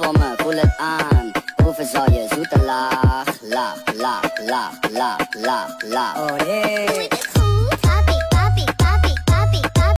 komen, voel het aan. Proeven zal je zoete laag, laag, laag, laag, laag, laag, laag. Oh nee.